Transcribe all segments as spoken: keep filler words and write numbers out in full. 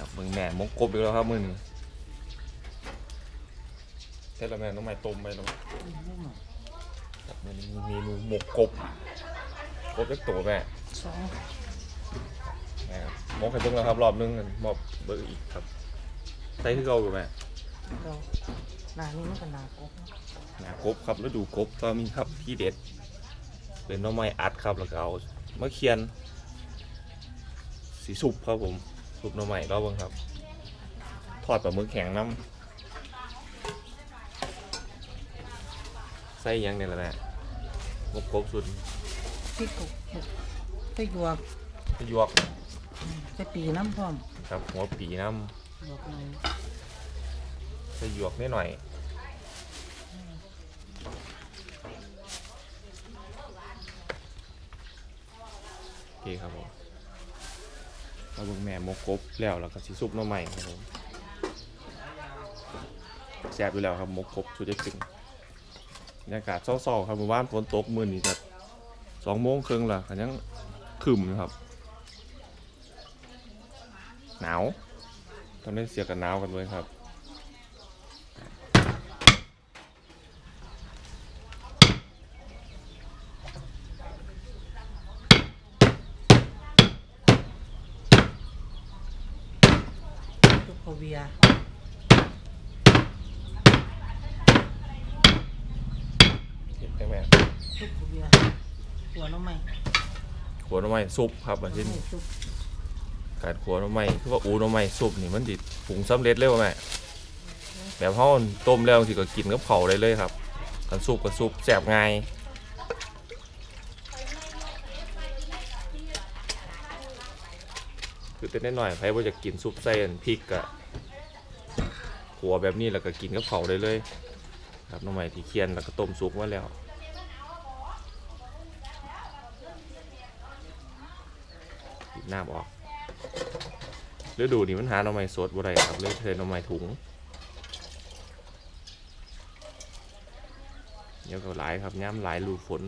ครับมึงแม่มกกบอีกแล้วครับมือนี้เสร็จแล้วแม่ต้องใหม่ต้มไปแล้วครับมันมีเมนูหมกกบกบเล็กตัวแม่สองแม่มกให้เบิ่งแล้วครับรอบนึงมอบเบิ่งอีกครับใส่ที่เก่าอยู่แม่เราหนานี้มันก็หนากบหนากบครับแล้วดูกบก็มีครับที่เด็ดเป็นน้ำไม้อัดครับแล้วก็เอามะเขียนสีสุบครับผมสุบน้ำไม้รอบเบิ่งครับทอดปลาหมึกแข็งน้ำใส่ยังเนี่ยแหละแม่มกกบสุดพริกกบใส่หยวกใส่หยวกใส่ปีน้ำพร้อมครับหัวปีน้ำหยวกหน่อยใส่หยวกนิดหน่อยโอเคครับผมเราเบิ่งแม่มกกบแล้วแล้วก็สีซุปน้ำใหม่ครับผมแซ่บอยู่แล้วครับมกกบสุดยอดจริงบรรยากาศเศร้าๆครับเมื่อวานฝนตกมื้อนี้จะสองโมงครึ่งละก็ยังครึ้มอยู่ครับหนาวตอนนี้เสียกันหนาวกันเลยครับทุกโคเวียเห็นไหมแม่ทุกโคเวียหัวน้ำใหม่ขัวน้ำใหม่ซุปครับอันที่การขัวน้ำใหม่คือว่าอูน้ำใหม่ซุปนี่มันดิปรุงสำเร็จเลยว่ะแม่แบบเขาต้มแล้วสิก็กินกับเผาได้เลยครับกันซุปกับซุปแซ่บง่ายคือเต้นนิดหน่อยใครว่าจะกินซุปใส่พริกกะขัวแบบนี้แล้วก็กินกับเผาได้เลยครับน้ำใหม่ที่เคี่ยนแล้วก็ต้มซุปมาแล้วน้ำออกฤดูนี้มันหาหน่อไม้สดบ่ได้ครับเลยเทหน่อไม้ถุงเดี๋ยวก็หลายครับย้ำหลายรูฝน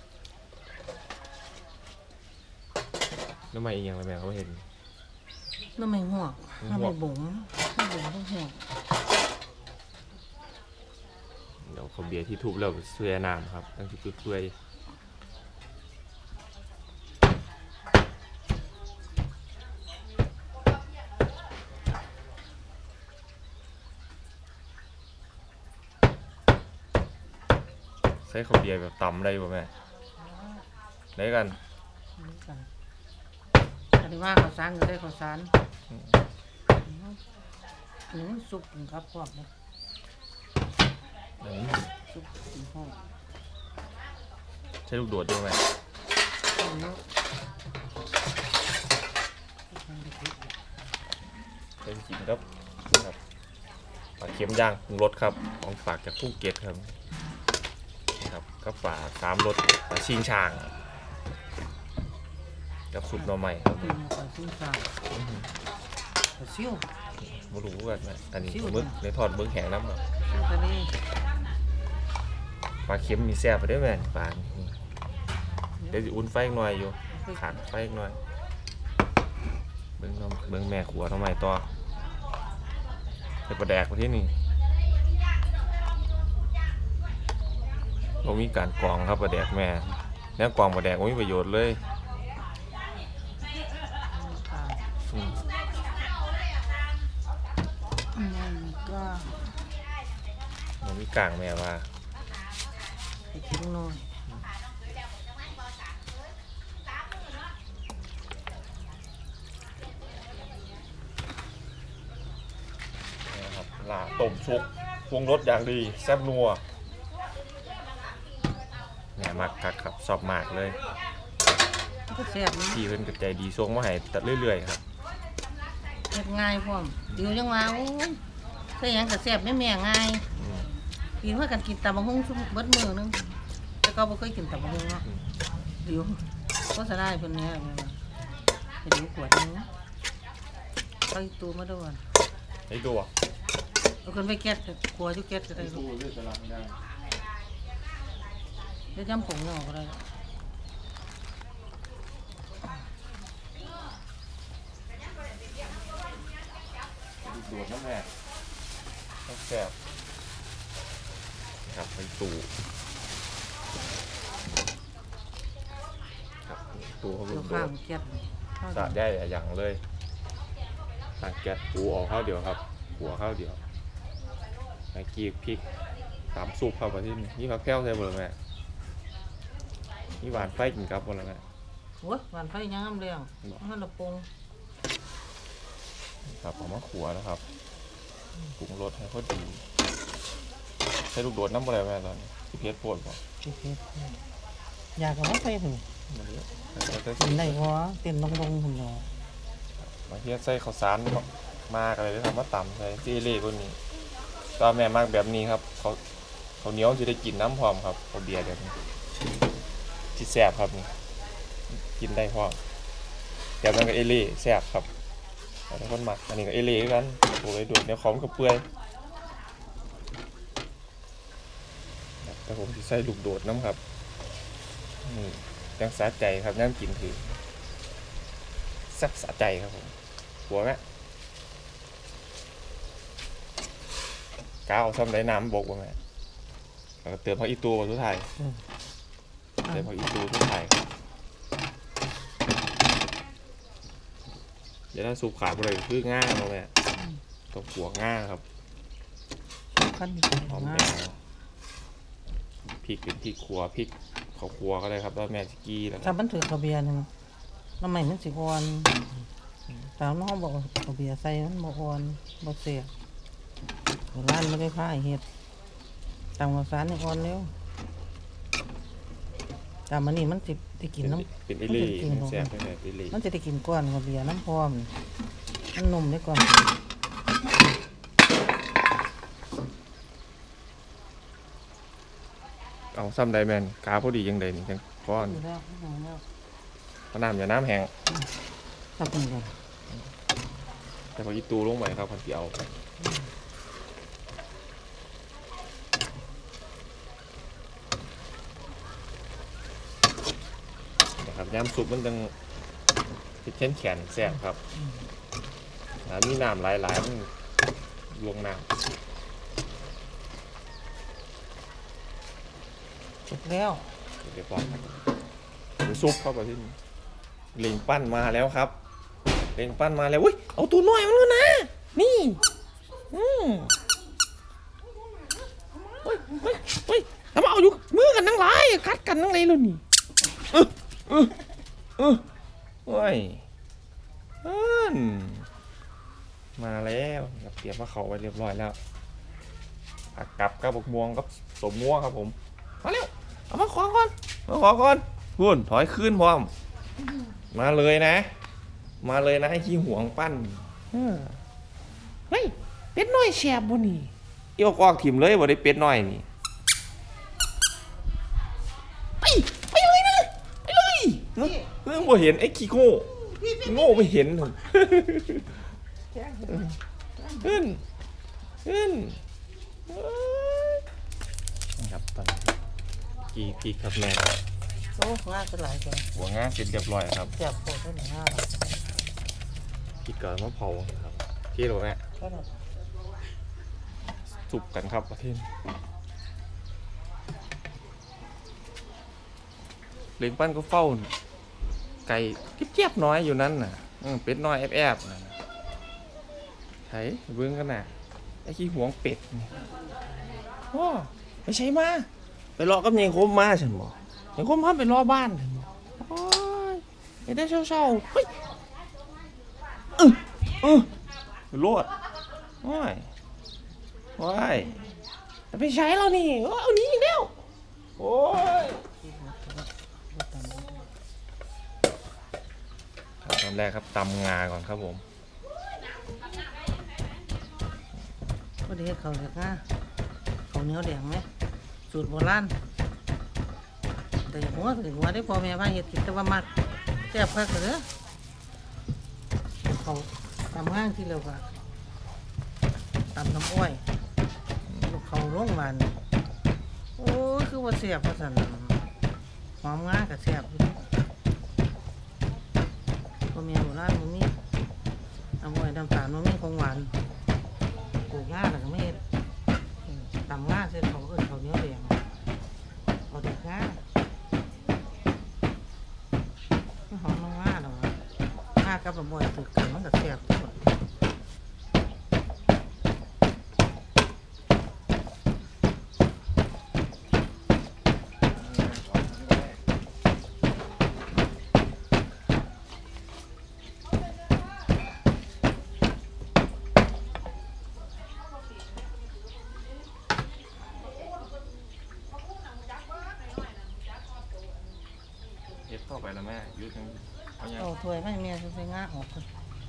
หน่อไม้อีกอย่างไรแม่เขาเห็นน้ำไม่หวกน้ำไม่บุ๋งน้ำบุ๋งต้องหวกเดี๋ยวเขาเบียร์ที่ทุบแล้วเสื่อน้ำครับตั้งที่เพื่อยใช้ข้าวเบียร์แบบตำได้ป่ะแม่ได้กันอันนี้ว่าข้าวสารก็ได้ข้าวสารอันนี้สุกกินครับพวกเนี่ยสุกกินพวกใช้ลูกโดดด้วยไหมใช้กินครับครับปลาเค็มย่างปรุงรสครับของฝากจากภูเก็ตครับครับก็ปลาสามรสปลาชิงช่างกับซุปหน่อไม้ครับปลาชิงช่างปลาซิวไม่รู้กันนะอันนี้มึกในทอดมึกแห้งน้ำครับปลาเค็มมีแซ่บไปด้วยแม่ปลาเดี๋ยวอุ่นไฟหน่อยอยู่ขาดไฟหน่อยเบิ้งเบิ้งแม่ขัวหน่อไม้ต่อไปประแดกไปที่นี่เรามีการกรองครับประแดกแม่เนี่ยกรองประแดกไม่มีประโยชน์เลยมันมีกลางแม่ว่าไปทิ้งน้อยนะครับลาต้มชุกปรุงรสอย่างดีแซ่บนัวแม่มักคักครับชอบมากเลยพี่เพิ่นกระใจดีทรงมาให้ตัดเรื่อยๆครับเฮ็ดง่ายพร้อมเดี๋ยวยังว่าโอ้ยใส่หยังก็แซ่บแม่แม่ง่ายกินว่ากันกินตำบักหุ่งซุมเบิดมื้อนึงแต่ก็บ่เคยกินตำบักหุ่งเนาะเดี๋ยวก็สะได้เพิ่นแน่ไปดูขวดนึงไปตู้มาด้วยให้ดูอ่ะเอาคนไปแก๊สครัวอยู่แก๊สก็ได้ลูกเดี๋ยวจำผงเนาะก็ได้ดน้ำแม่ต้องแซ่บครับไปตู่ครับตู่เขาเดี๋ยวโดข้างดเกียดสะได้อย่างเลยต่างแก๊สปูออกข้าวเดียวครับหัวข้าวเดียวไอ้กีพริกสามซุปครับประเทศนี้นี่ผักแพ้วใส่เบอร์แม่นี่หวานไฟกินกับหมดแล้วแม่โอ้ยหวานไฟยังงามเรียงมันละปงครับเอามาขัวนะครับปรุงรสให้เขาดีใช้ลูกโดดน้ำอะไรแม่ตอนนี้ที่เพชรโพดป่ะสิเฮ็ดอยากเอามาใส่ถึงมาเยอะกินได้บ่เต้นลงๆพุ่นเนาะบางทีใส่ข้าวสารมากอะไรได้ทำมาต่ำใส่ซีเล่คนนี้ก็แม่มากแบบนี้ครับเขาเขาเหนียวจะได้กินน้ำพร้อมครับเขาเบียร์แบบนี้ที่แซ่บครับนี่กินได้พร้อมแบบนั้นก็เอเล่แซ่บครับแต่คนหมักอันนี้ก็เอเล่กันโอ้ยดูดเนื้อของกับเปื่อยแต่ผมจะใส่ลูกโดดน้ำครับนี่ยังสะใจครับย่างกินถือแซ่บสะใจครับผมหัวแม่ก้าวซ้ำได้น้ำบกบ่แม่แล้วก็เติมผักอีตูทุกไทยเติมผักอีตูทุกไทยครับเดี๋ยวถ้าสูบขาดไปเลยคือง่าบ่แม่ต้องหัวง่าครับคันหอมแดงพริกเป็นพริกขัวพริกเขาขัวก็ได้ครับแล้วแม่สกี้แล้วถ้ามันถือข้าวเบียร์นึงน้ำใหม่มันสิอ่อนตามน้องบอกข้าวเบียร์ใส่มันบ่อ่อนบ่เสียร้านไม่ได้พาเฮ็ดตามข้าวสารนี่อ่อนแล้วตามมันนี่มันสิได้กินน้ำเป็นเอลี่แซ่บไปเลยเอลี่มันจะได้กินก้อนข้าวเบียร์น้ำพร้อมมันนมได้ก่อนเอาซ้ำไดแมนกาพอดียังไดนี่จังก้อนอยู่แล้วอยู่แล้วพน้ำอย่าน้ำแห้งทำเป็นไงแต่พออีตูลงไปครับพันที่เอานะครับย้ำซุปมันจังเช่นแขนแซ่บครับน้ำมีน้ำหลายๆมันลวงน้ำสุกแล้วเรียบร้อยครับถึงซุปเข้าไปที่นี่เล็งปั้นมาแล้วครับเล็งปั้นมาแล้วอุ้ยเอาตัวน้อยมันแล้วนะนี่อืมเฮ้ยเฮ้ยเฮ้ยทำไมเอาอยู่มือกันทั้งหลายกัดกันทั้งไรเลยนี่เออเออเออโอ้ยเอิ้นมาแล้วครับเตรียมว่าเขาไว้เรียบร้อยแล้วผักกับกับบกม่วงกับสมม่วงครับผมมาเร็วเอามาขอก่อนมาขอก่อนคุณถอยขึ้นพร้อมมาเลยนะมาเลยนะไอ้ขี้หวงปั้นเฮ้ยเป็ดน้อยแฉบบ่นี่เอียวกอกถิ่มเลยบ่ได้เป็ดน้อยนี่ไปไปเลยนะไปเลยเรื่องบ่เห็นไอ้ขี้โง่โง่ไม่เห็นขึ้นขึ้นครับตอนนี้กีพีครับแม่โอ้ง่ายเป็นหลายคนหัวงาเสร็จเรียบร้อยครับเจ็บปวดได้หนึ่งห้าพี่เกิดมะเผาครับพี่รู้ไหมก็ได้สุกกันครับประเทศเลี้ยงปั้นก็เฝ้าไก่เจี๊ยบๆน้อยอยู่นั่นน่ะเป็ดน้อยแอบๆนะไถเบิ้งกันน่ะไอ้ขี้หวงเป็ดนี่โอ้ไปใช้มาไปรอกับเมียคมมาฉันบอกเมียคมพาไปรอบ้านฉันบอกโอ้ยไอ้ได้เศร้าๆเฮ้ยเออเออโลดโอ้ยโอ้ยไปใช้เรานี่เอาหนี้อีกแล้วโอ้ยตอนแรกครับตำงาก่อนครับผมก็ดีเขาเรียกง่าเขาเหนียวแดงไหมสูตรโบราณแต่หัวถึงหัวได้พอแม่พาเห็ดกินแต่ว่ามักแซ่บคักเลยเขาทำง่างที่เร็วกว่าตำน้ำอ้อยเขาร่วงมันโอ้ยคือว่าแซ่บเพราะสันหอมง่ากับแซ่บพอแม่โบราณมันมีน้ำอ้อยน้ำตาลมันมีของหวานปลูกง่าแล้วก็ไม่ตำง่าเสร็จเขาเอิ้นเขาเนื้อแดงเอาแต่ง่าหอมน้ำง่าหรอง่ากับมะม่วงถือกันมันก็แซ่บทุกคนเฮ็ดเข้าไปแล้วแม่ยืดยังเอาอย่างเอาถ้วยไม่เมียใส่ง่าออกเลย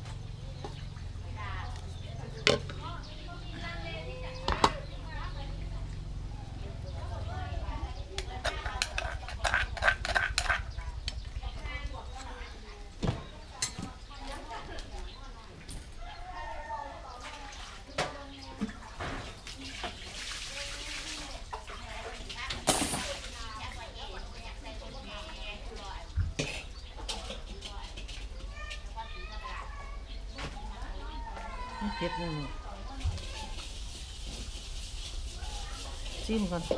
เผ็ดนี่ชิมก่อน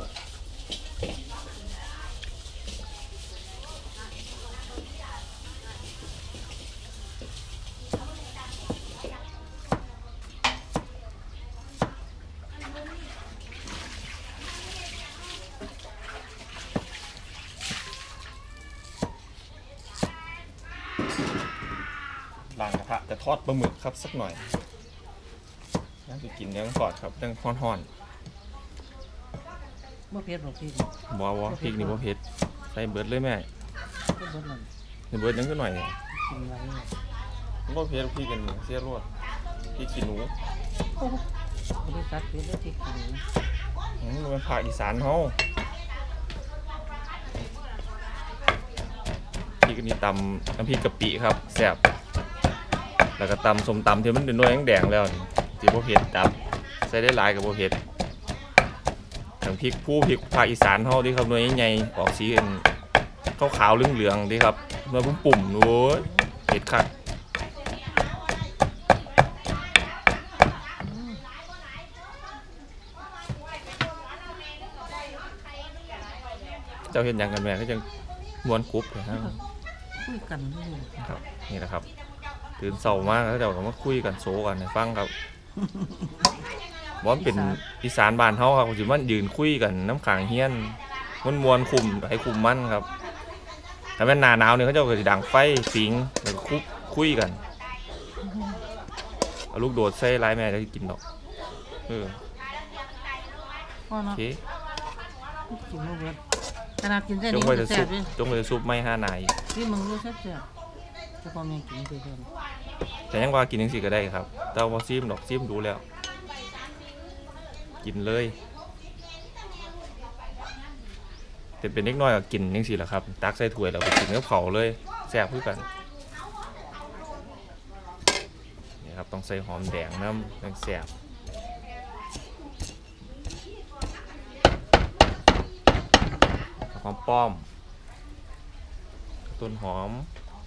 ล้างกระทะจะทอดปลาหมึกครับสักหน่อยน่าจะกินเนื้อก่อนครับเรื่องห่อนบ่เผ็ดบ่พริกๆบัวบัวพริกนี่บัวเผ็ดใส่เบิดเลยแม่ก็เบิดนั่นใส่เบิดยังก็หน่อยกินไว้เนี่ยบัวเผ็ดพริกกันเสียรวดพริกขี้หนูโอ้บริษัทเผ็ดแล้วที่กินอืมมันเป็นภาคอีสานเฮาพริกอันนี้ตำน้ำพริกกะปิครับแซ่บแล้วก็ตำส้มตำที่มันเป็นหน่วยแดงๆแล้วที่บัวเผ็ดจับใส่ได้หลายกับบัวเผ็ดทั้งพริกผู้พริกภาคอีสานเฮาที่ครับหน่วยใหญ่ๆออกสีขาวๆเหลืองๆที่ครับเมื่อปุ่มๆโอ้ยเผ็ดคักเจ้าเห็นอย่างกันแม่ก็จะม้วนกรุ๊ปเลยครับคุยกันด้วยครับนี่แหละครับตื่นเช้ามากแล้วเจ้าก็มาคุยกันโซกันให้ฟังครับบอมเป็นอีสานบ้านเฮาครับสิมันยืนคุยกันน้ำขางเฮียนมันมวนคุมให้คุมมันครับแต่เป็นหนาหนาวเนี่ยเขาเจ้าก็สิดังไฟสิงแล้วก็คุกคุยกันเอาลูกโดดใส่ร้ายแม่จะกินดอกเออพ่อโอเนาะเคกินบ่เบิดขนาดกินได้จงนี่ไปมันจะแซ่ซุบปด้วยจงไปจะซุปไม่ห้านายที่มึงรู้แซ่บๆแต่พ่อแม่กินไปเพิ่นแต่ยังว่ากินจังซี่ก็ได้ครับแต่ว่าซิมดอกซิมดูแล้วกินเลยแต่เป็นเล็กน้อยก็กินจังซี่แหละครับตักใส่ถ้วยแล้วก็กินกับเผาวเลยแซ่บคือกันนี่ครับต้องใส่หอมแดงน้ำต้องแซ่บหอมป้อมต้นหอม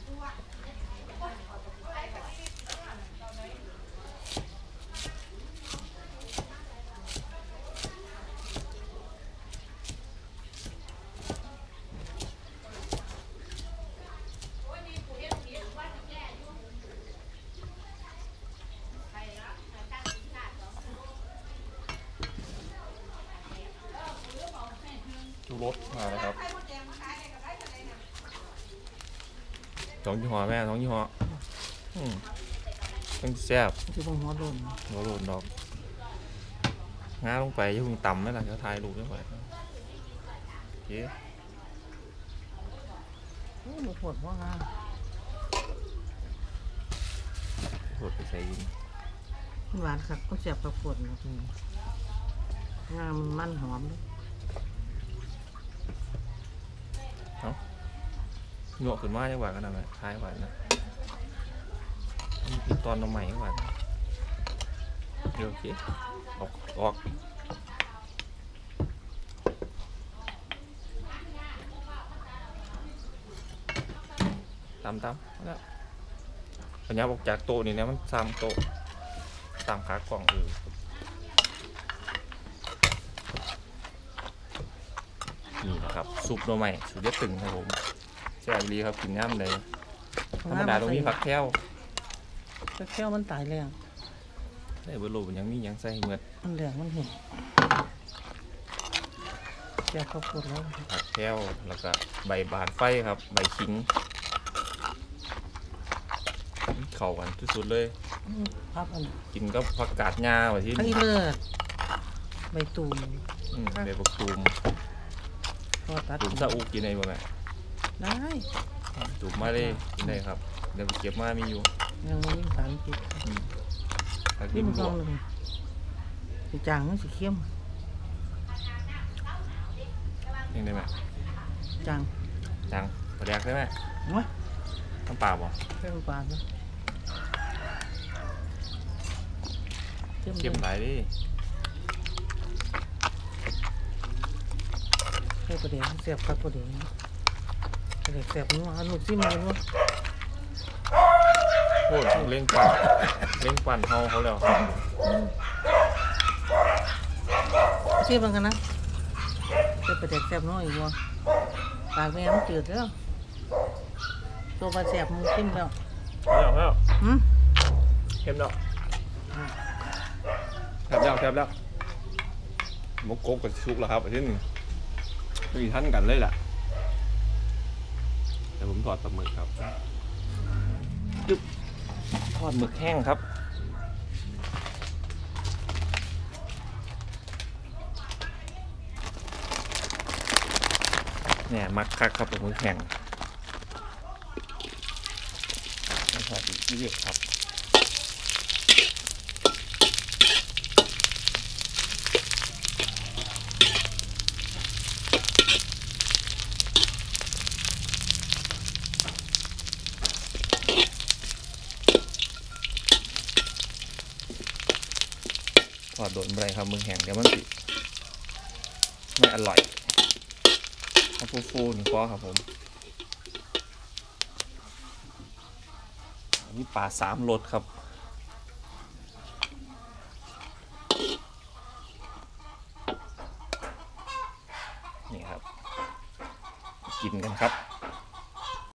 ชูรสมาแล้วครับสองยี่ห้อแม่สองยี่ห้ออืมต้องแซ่บสิบ่หัวโดนหัวโลนดอกง้าลงไปอยังพึ่งต่ำนั่นแหละจะถ่ายรูปไม่ไหวโอเคโอ้บ่ปวดบ่งาโหดไปใส่ยินมันหวานคักก็แซ่บกับปวดนะพี่งามันมันหอมเด้หนวกขึ้นมาจังหวะกันนะแม่ท้ายหวานนะมีตอนน้ำใหม่หวานเดี๋ยวโอเคออกออกตามตามแล้วปัญญาบอกจากโต๊ะนี่นะมันซ้ำโต๊ะตามขากล่องเออนี่นะครับซุปหน่อไม้สุดยอดตึงครับผมแซ่บดีครับกินง่ามเลยธรรมดาตรงนี้ผักแก้วผักแก้วมันตายแล้วได้เบอร์โลมันยังมียังใส่เหมือนมันเหลืองมันเห็นแก้วข้าวโพดแล้วผักแก้วแล้วก็ใบบานไฟครับใบขิงเข้ากันที่สุดเลยพับอันกินก็ผักกาดงาไว้ที่ทั้งอีเลิศใบตูมอืมใบบักตูมพอตัดตูมซาอุกินได้บ่แม่ได้ตูมมาเลยกินได้ครับเดี๋ยวไปเก็บมามีอยู่ยังไม่มีสารพิษอืมผักนี่ดิบมันบกวอก งหนึ่งสีจางมันสีเข้มยังได้ไหมจางจังปลาแดกได้ไหมวะน้ำปลาบ่เพิ่มปลาด้วยเข้มเข้มหลายดิใส่ประเดี๋ยวเสียบคักประเดี๋ยวประเดี๋ยวเสียบนัวเอาหนุกซิมันนัวโอ้ยเล่งปั่นเล่งปั่นเฮาเขาแล้วซิมันกันนะใส่ประเดี๋ยวเสียบนัวอีกวะปากแม่มันจืดแล้วตัวปลาเสียบมันเข้มแล้วแล้วแล้วหืมเข้มแล้วแทบแล้วแทบแล้วมกกกกับชุกแล้วครับอันที่หนึ่งมีท่านกันเลยล่ะแต่ผมทอดปลาหมึกครับจึ๊บทอดหมึกแห้งครับเนี่ยมักคักครับปลาหมึกแห้งทอดอีกเยอะครับทอดโดนไปครับมึงแห้งเดี๋ยวมันสิไม่อร่อยเอาฟูๆหนึ่งฟอครับผมมีปลาสามรสครับนี่ครับกินกันครับ